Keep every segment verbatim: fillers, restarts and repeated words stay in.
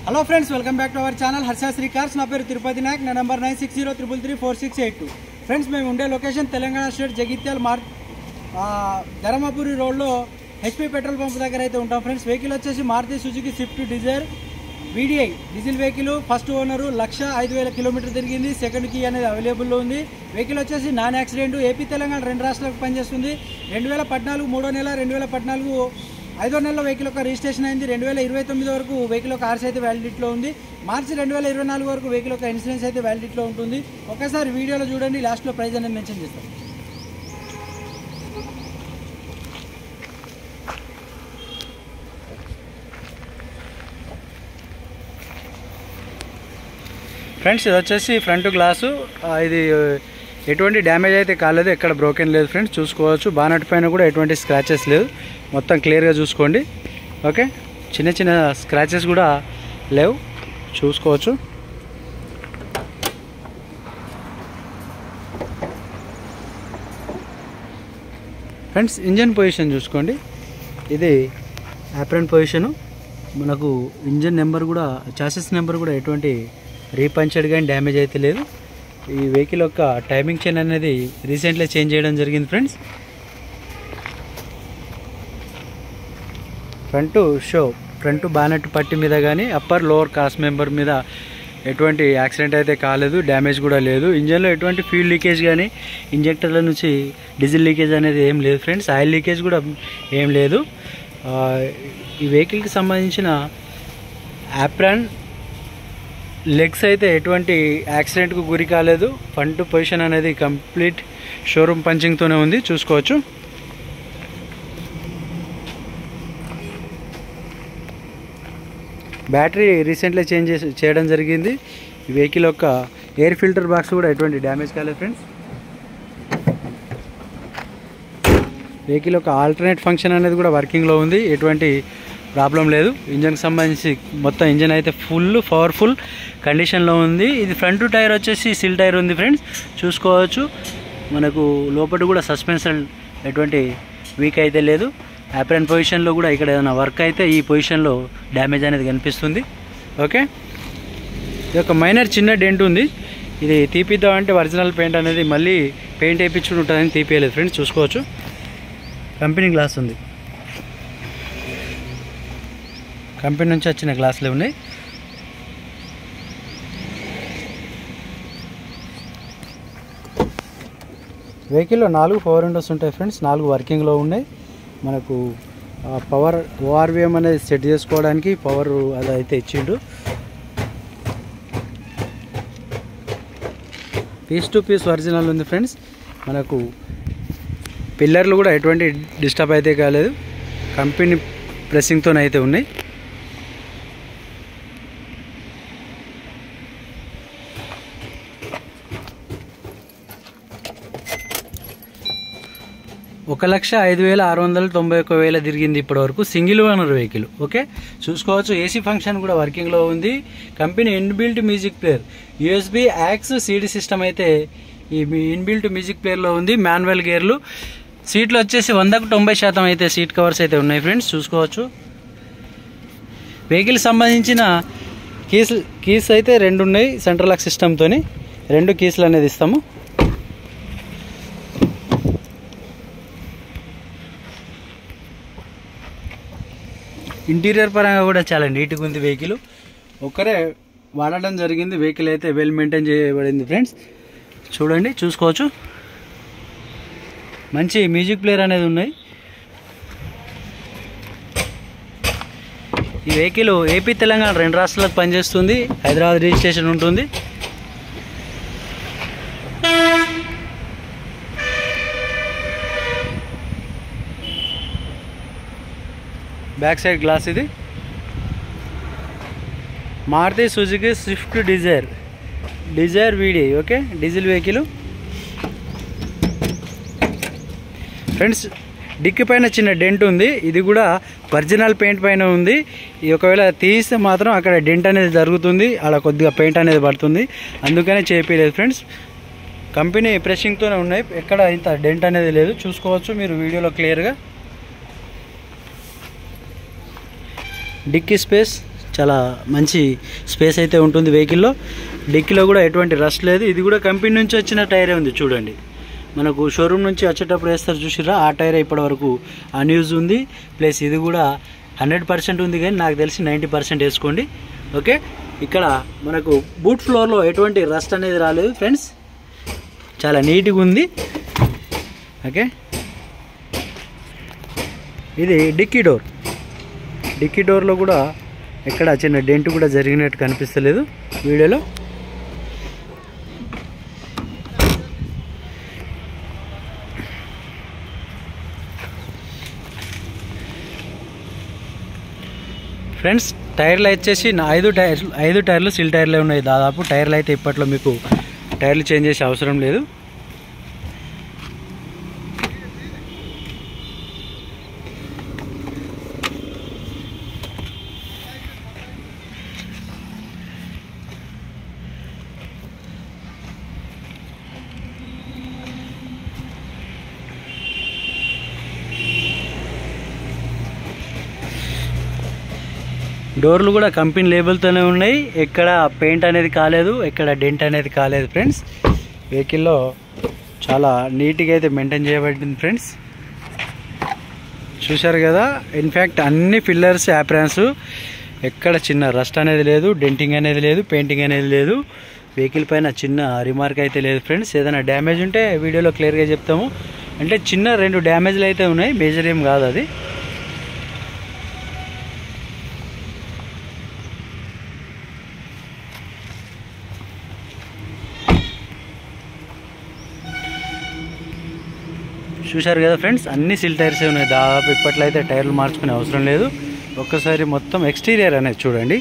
Hello friends, welcome back to our channel Harshashri cars. నా పేరు తిరుపతి నాయక్. నా number nine six zero triple three four six eight two. Friends, మేము ఉండే location Telangana state Jagtial మార్ ధర్మపురి రోడ్లో హెచ్పీ పెట్రోల్ పంప్ దగ్గర అయితే ఉంటాం. ఫ్రెండ్స్, వెహికల్ వచ్చేసి Maruti Suzuki Swift Dzire VDI diesel vehicle. First owner lakh ఐదు వేల కిలోమీటర్ తిరిగింది. సెకండ్ కీ అనేది అవైలబుల్లో ఉంది. వెహికల్ వచ్చేసి నాన్ యాక్సిడెంట్. ఏపీ తెలంగాణ రెండు రాష్ట్రాలకు పనిచేస్తుంది. రెండు వేల పద్నాలుగు మూడో నెల రెండు వేల పద్నాలుగు ఐదో నెలలో వెహికల్ యొక్క రిజిస్ట్రేషన్ అయింది. రెండు వేల ఇరవై తొమ్మిది వరకు వెహికల్ యొక్క ఆర్సీ అయితే వ్యాలిడిటీలో ఉంది. మార్చి రెండు వేల ఇరవై నాలుగు వరకు వెహికల్ యొక్క ఇన్సూరెన్స్ అయితే వ్యాలిడిటీలో ఉంటుంది. ఒకసారి వీడియోలో చూడండి, లాస్ట్లో ప్రైస్ అనేది మెన్షన్ చేస్తాం. ఫ్రెండ్స్, ఇది వచ్చేసి ఫ్రంట్ గ్లాసు. ఇది ఎటువంటి డ్యామేజ్ అయితే కాలేదు, ఎక్కడ బ్రోకెన్ లేదు. ఫ్రెండ్స్, చూసుకోవచ్చు. బానట్ పైన కూడా ఎటువంటి స్క్రాచెస్ లేదు. మొత్తం క్లియర్గా చూసుకోండి. ఓకే, చిన్న చిన్న స్క్రాచెస్ కూడా లేవు, చూసుకోవచ్చు. ఫ్రెండ్స్, ఇంజన్ పొజిషన్ చూసుకోండి. ఇది యాప్రెంట్ పొజిషను. మనకు ఇంజన్ నెంబర్ కూడా, చాసిస్ నెంబర్ కూడా ఎటువంటి రీపంచర్డ్ కానీ డ్యామేజ్ అయితే లేదు. ఈ వెహికల్ యొక్క టైమింగ్ చైన్ అనేది రీసెంట్లీ చేంజ్ చేయడం జరిగింది. Friends, front show front bonnet పట్టి మీద కానీ అప్పర్ లోవర్ కాస్ మెంబర్ మీద ఎటువంటి యాక్సిడెంట్ అయితే కాలేదు, డ్యామేజ్ కూడా లేదు. ఇంజన్లో ఎటువంటి ఫ్యూల్ లీకేజ్ కానీ, ఇంజెక్టర్ల నుంచి డీజిల్ లీకేజ్ అనేది ఏం లేదు. ఫ్రెండ్స్, ఆయిల్ లీకేజ్ కూడా ఏం లేదు. ఈ వెహికల్కి సంబంధించిన యాప్రాన్ లెగ్స్ అయితే ఎటువంటి యాక్సిడెంట్కు గురి కాలేదు. ఫ్రంట్ పొజిషన్ అనేది కంప్లీట్ షోరూమ్ పంచింగ్తోనే ఉంది, చూసుకోవచ్చు. బ్యాటరీ రీసెంట్లీ చేంజ్ చేయడం జరిగింది. ఈ వెహికల్ యొక్క ఎయిర్ ఫిల్టర్ బాక్స్ కూడా ఎటువంటి డ్యామేజ్ కాలేదు. ఫ్రెండ్స్, వెహికల్ యొక్క ఆల్టర్నేట్ ఫంక్షన్ అనేది కూడా వర్కింగ్లో ఉంది, ఎటువంటి ప్రాబ్లం లేదు. ఇంజన్కి సంబంధించి మొత్తం ఇంజన్ అయితే ఫుల్ పవర్ఫుల్ కండిషన్లో ఉంది. ఇది ఫ్రంట్ టైర్ వచ్చేసి సిల్ టైర్ ఉంది. ఫ్రెండ్స్, చూసుకోవచ్చు. మనకు లోపల కూడా సస్పెన్షన్ ఎటువంటి వీక్ అయితే లేదు. యాప్రెన్ పొజిషన్లో కూడా ఇక్కడ ఏదైనా వర్క్ అయితే ఈ పొజిషన్లో డ్యామేజ్ అనేది కనిపిస్తుంది. ఓకే, ఇది ఒక మైనర్ చిన్న డెంట్ ఉంది. ఇది తీపిద్దాం అంటే ఒరిజినల్ పెయింట్ అనేది మళ్ళీ పెయింట్ వేయించుకుని ఉంటుందని తీపియలేదు. ఫ్రెండ్స్, చూసుకోవచ్చు. కంపెనీ గ్లాస్ ఉంది, కంపెనీ నుంచి వచ్చిన గ్లాసులే ఉన్నాయి. వెహికల్లో నాలుగు పవర్ విండోస్ ఉంటాయి. ఫ్రెండ్స్, నాలుగు వర్కింగ్లో ఉన్నాయి. మనకు పవర్ ఓఆర్విఎం అనేది సెట్ చేసుకోవడానికి పవర్ అది అయితే ఇచ్చిండు. పీస్ టు పీస్ ఒరిజినల్ ఉంది. ఫ్రెండ్స్, మనకు పిల్లర్లు కూడా ఎటువంటి డిస్టర్బ్ అయితే కాలేదు, కంపెనీ ప్రెస్సింగ్తో అయితే ఉన్నాయి. ఒక లక్ష ఐదు వేల ఆరు వందల తొంభై ఒక్క వేల తిరిగింది ఇప్పటి వరకు. Single owner vehicle. ఓకే, చూసుకోవచ్చు. ఏసీ ఫంక్షన్ కూడా వర్కింగ్లో ఉంది. Company inbuilt music player, USB aux CD system అయితే ఈ ఇన్బిల్ట్ మ్యూజిక్ ప్లేయర్లో ఉంది. మాన్యువల్ గేర్లు. సీట్లు వచ్చేసి వందకు తొంభై శాతం అయితే సీట్ కవర్స్ అయితే ఉన్నాయి. ఫ్రెండ్స్, చూసుకోవచ్చు. వెహికల్ సంబంధించిన కీస్ కీస్ అయితే రెండు ఉన్నాయి. సెంట్రల్ లాక్ సిస్టమ్తో రెండు కీస్లు అనేది ఇస్తాము. ఇంటీరియర్ పరంగా కూడా చాలా నీట్గా ఉంది. వెహికల్ ఒక్కరే వాడడం జరిగింది. వెహికల్ అయితే వెల్ మెయింటైన్ చేయబడింది. ఫ్రెండ్స్, చూడండి, చూసుకోవచ్చు. మంచి మ్యూజిక్ ప్లేయర్ అనేది ఉన్నాయి. ఈ వెహికల్ ఏపీ తెలంగాణ రెండు రాష్ట్రాలకు పనిచేస్తుంది. హైదరాబాద్ రిజిస్ట్రేషన్ ఉంటుంది. Back side glass. ఇది Maruti Suzuki Swift Dzire Dzire VDI. Okay, diesel vehicle. Friends, dickey పైన చిన్న డెంట్ ఉంది. ఇది కూడా ఒరిజినల్ పెయింట్ పైన ఉంది. ఒకవేళ తీస్తే మాత్రం అక్కడ డెంట్ అనేది జరుగుతుంది, అలా కొద్దిగా పెయింట్ అనేది పడుతుంది, అందుకనే చేపిలేదు. ఫ్రెండ్స్, కంపెనీ ప్రెషింగ్తోనే ఉన్నాయి, ఎక్కడ ఇంత డెంట్ అనేది లేదు, చూసుకోవచ్చు మీరు వీడియోలో క్లియర్గా. డిక్కీ స్పేస్ చాలా మంచి స్పేస్ అయితే ఉంటుంది వెహికల్లో. డిక్కీలో కూడా ఎటువంటి రస్ట్ లేదు. ఇది కూడా కంపెనీ నుంచి వచ్చిన టైరే ఉంది చూడండి. మనకు షోరూమ్ నుంచి వచ్చేటప్పుడు వేస్తారు చూసిరా, ఆ టైర్ ఇప్పటి వరకు అన్యూజ్ ఉంది. ప్లస్ ఇది కూడా హండ్రెడ్ పర్సెంట్ ఉంది, కానీ నాకు తెలిసి నైంటీ పర్సెంట్ వేసుకోండి. ఓకే, ఇక్కడ మనకు బూట్ ఫ్లోర్లో ఎటువంటి రస్ట్ అనేది రాలేదు ఫ్రెండ్స్, చాలా నీట్గా ఉంది. ఓకే, ఇది డిక్కీ డోర్. డిక్కీ డోర్లో కూడా ఎక్కడ చిన్న డెంట్ కూడా జరిగినట్టు కనిపిస్తలేదు వీడియోలో. ఫ్రెండ్స్, టైర్లు వచ్చేసి ఐదు టైర్లు ఐదు టైర్లు సిల్ టైర్లే ఉన్నాయి దాదాపు. టైర్లు అయితే ఇప్పట్లో మీకు టైర్లు చేంజ్ చేసే అవసరం లేదు. డోర్లు కూడా కంపెనీ లేబుల్తోనే ఉన్నాయి. ఎక్కడ పెయింట్ అనేది కాలేదు, ఎక్కడ డెంట్ అనేది కాలేదు ఫ్రెండ్స్. వెహికల్లో చాలా నీట్గా అయితే మెయింటైన్ చేయబడింది ఫ్రెండ్స్. చూశారు కదా, ఇన్ఫ్యాక్ట్ అన్ని ఫిల్లర్స్ యాప్రాన్స్, ఎక్కడ చిన్న రస్ట్ అనేది లేదు, డెంటింగ్ అనేది లేదు, పెయింటింగ్ అనేది లేదు. వెహికల్ పైన చిన్న రిమార్క్ అయితే లేదు ఫ్రెండ్స్. ఏదైనా డ్యామేజ్ ఉంటే వీడియోలో క్లియర్గా చెప్తాము. అంటే చిన్న రెండు డ్యామేజ్లు అయితే ఉన్నాయి, మేజర్ ఏం కాదు అది. చూశారు కదా ఫ్రెండ్స్, అన్ని సిల్ టైర్సే ఉన్నాయి దాదాపు. ఇప్పట్లో అయితే టైర్లు మార్చుకునే అవసరం లేదు. ఒక్కసారి మొత్తం ఎక్స్టీరియర్ అనేది చూడండి.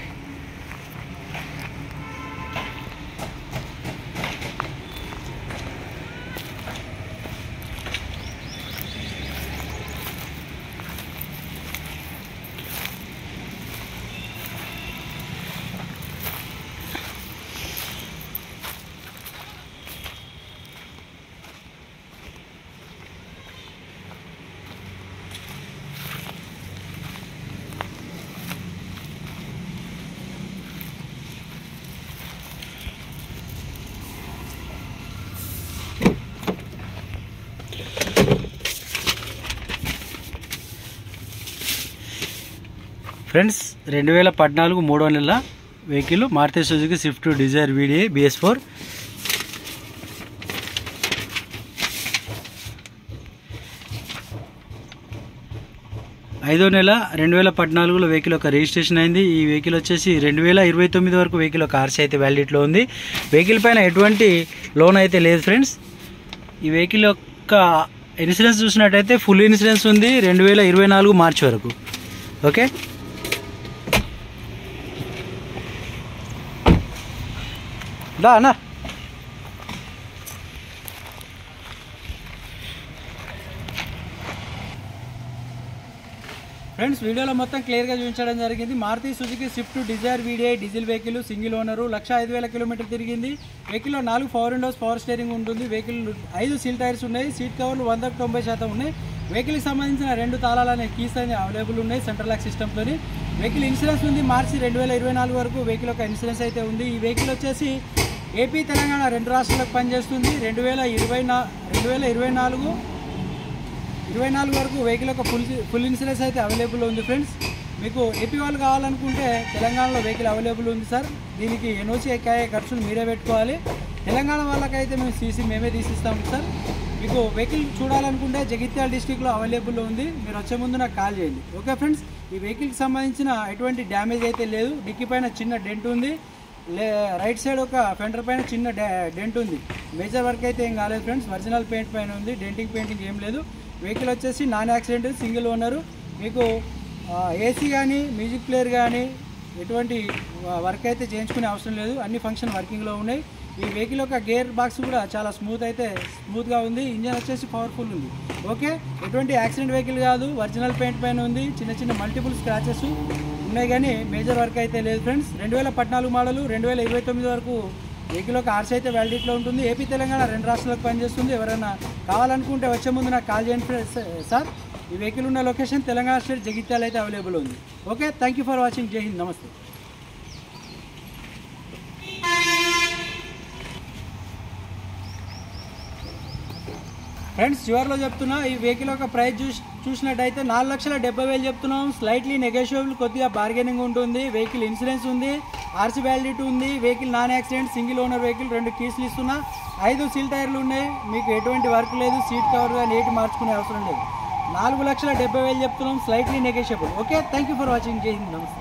ఫ్రెండ్స్, రెండు వేల పద్నాలుగు మూడో నెల vehicle Maruti Suzuki Swift Dzire VDI BS four. ఐదో నెల రెండు వేల పద్నాలుగులో వెహికల్ ఒక రిజిస్ట్రేషన్ అయింది. ఈ వెహికల్ వచ్చేసి రెండు వేల ఇరవై తొమ్మిది వరకు వెహికల్ ఒక ఆర్సీ అయితే వ్యాలిడిటీలో ఉంది. వెహికల్ పైన ఎటువంటి లోన్ అయితే లేదు ఫ్రెండ్స్. ఈ వెహికల్ యొక్క ఇన్సూరెన్స్ చూసినట్టయితే ఫుల్ ఇన్సూరెన్స్ ఉంది రెండు వేల ఇరవై నాలుగు మార్చి వరకు. ఓకే, దా అన్న. ఫ్రెండ్స్, వీడియోలో మొత్తం క్లియర్గా చూపించడం జరిగింది. Maruti Suzuki Swift Dzire VDI diesel vehicle, single owner, lakh ఐదు వేల కిలోమీటర్ తిరిగింది. వెహికల్లో నాలుగు పవర్ విండోస్, పవర్ స్టీరింగ్ ఉంటుంది. వెహికల్ ఐదు సీల్ టైర్స్ ఉన్నాయి. సీట్ కవర్లు వందకు తొంభై శాతం ఉన్నాయి. వెహికల్కి సంబంధించిన రెండు తాళాలు అనే కీస్ అనేది అవైలబుల్ ఉన్నాయి సెంట్రల్ లాక్ సిస్టమ్తో. వెహికల్ ఇన్సూరెన్స్ ఉంది మార్చి రెండు వేల ఇరవై నాలుగు వరకు వెహికల్ ఒక ఇన్సూరెన్స్ అయితే ఉంది. ఈ వెహికల్ వచ్చేసి ఏపీ తెలంగాణ రెండు రాష్ట్రాలకు పనిచేస్తుంది. రెండు వేల ఇరవై నా రెండు వేల ఇరవై నాలుగు ఇరవై నాలుగు వరకు వెహికల్ ఒక ఫుల్ ఫుల్ ఇన్సూరెన్స్ అయితే అవైలబుల్ ఉంది ఫ్రెండ్స్. మీకు ఏపీ వాళ్ళు కావాలనుకుంటే తెలంగాణలో వెహికల్ అవైలబుల్ ఉంది సార్. దీనికి ఎన్ఓసి ఎక్కాయ ఖర్చులు మీరే పెట్టుకోవాలి. తెలంగాణ వాళ్ళకైతే మేము సీసీ మేమే తీసిస్తాము సార్. మీకు వెహికల్ చూడాలనుకుంటే జగిత్యాల డిస్టిక్లో అవైలబుల్ ఉంది. మీరు వచ్చే ముందు నాకు కాల్ చేయండి. ఓకే ఫ్రెండ్స్, ఈ వెహికల్కి సంబంధించిన ఎటువంటి డ్యామేజ్ అయితే లేదు. డిక్కీ పైన చిన్న డెంట్ ఉంది. లే రైట్ సైడ్ ఒక ఫెండర్ పైన చిన్న డెంట్ ఉంది. మేజర్ వర్క్ అయితే ఏం కాలేదు ఫ్రెండ్స్. ఒరిజినల్ పెయింట్ పైన ఉంది. డెంటింగ్ పెయింటింగ్ ఏం లేదు. వెహికల్ వచ్చేసి నాన్ యాక్సిడెంట్, సింగిల్ ఓనరు. మీకు ఏసీ కానీ మ్యూజిక్ ప్లేయర్ కానీ ఎటువంటి వర్క్ అయితే చేయించుకునే అవసరం లేదు. అన్ని ఫంక్షన్ వర్కింగ్లో ఉన్నాయి. ఈ వెహికల్ యొక్క గేర్ బాక్స్ కూడా చాలా స్మూత్ అయితే స్మూత్గా ఉంది. ఇంజన్ వచ్చేసి పవర్ఫుల్ ఉంది. ఓకే, ఎటువంటి యాక్సిడెంట్ వెహికల్ కాదు. ఒరిజినల్ పెయింట్ పైన ఉంది. చిన్న చిన్న మల్టిపుల్ స్క్రాచెస్ ఉన్నాయి కానీ మేజర్ వర్క్ అయితే లేదు ఫ్రెండ్స్. రెండు వేల పద్నాలుగు మోడలు రెండు వేల ఇరవై తొమ్మిది వరకు వెహికల్ ఒక ఆర్సీ అయితే వ్యాలిడిటీలో ఉంటుంది. ఏపీ తెలంగాణ రెండు రాష్ట్రాలకు పనిచేస్తుంది. ఎవరైనా కావాలనుకుంటే వచ్చే ముందు నాకు కాల్ చేయండి సార్. ఈ వెహికల్ ఉన్న లొకేషన్ తెలంగాణ స్టేట్ జగిత్యాల అయితే అవైలబుల్ ఉంది. Okay, thank you for watching. జై హింద్, నమస్తే. ఫ్రెండ్స్, చివరిలో చెప్తున్నా, ఈ వెహికల్ యొక్క ప్రైస్ చూసి చూసినట్టయితే నాలుగు లక్షల డెబ్బై వేలు చెప్తున్నాం. స్లైట్లీ నెగోషియబుల్, కొద్దిగా బార్గెనింగ్ ఉంటుంది. వెహికల్ ఇన్సూరెన్స్ ఉంది, ఆర్సీ వ్యాలిడిటీ ఉంది. Vehicle non accident, single owner vehicle. రెండు కీస్లు ఇస్తున్నా. ఐదు సీల్ టైర్లు ఉన్నాయి. మీకు ఎటువంటి వర్క్ లేదు. సీట్ కవర్ కానీ ఏటి మార్చుకునే అవసరం లేదు. నాలుగు లక్షల డెబ్బై వేలు చెప్తున్నాం. Slightly negotiable. Okay, thank you for watching. జై హింద్, నమస్తే.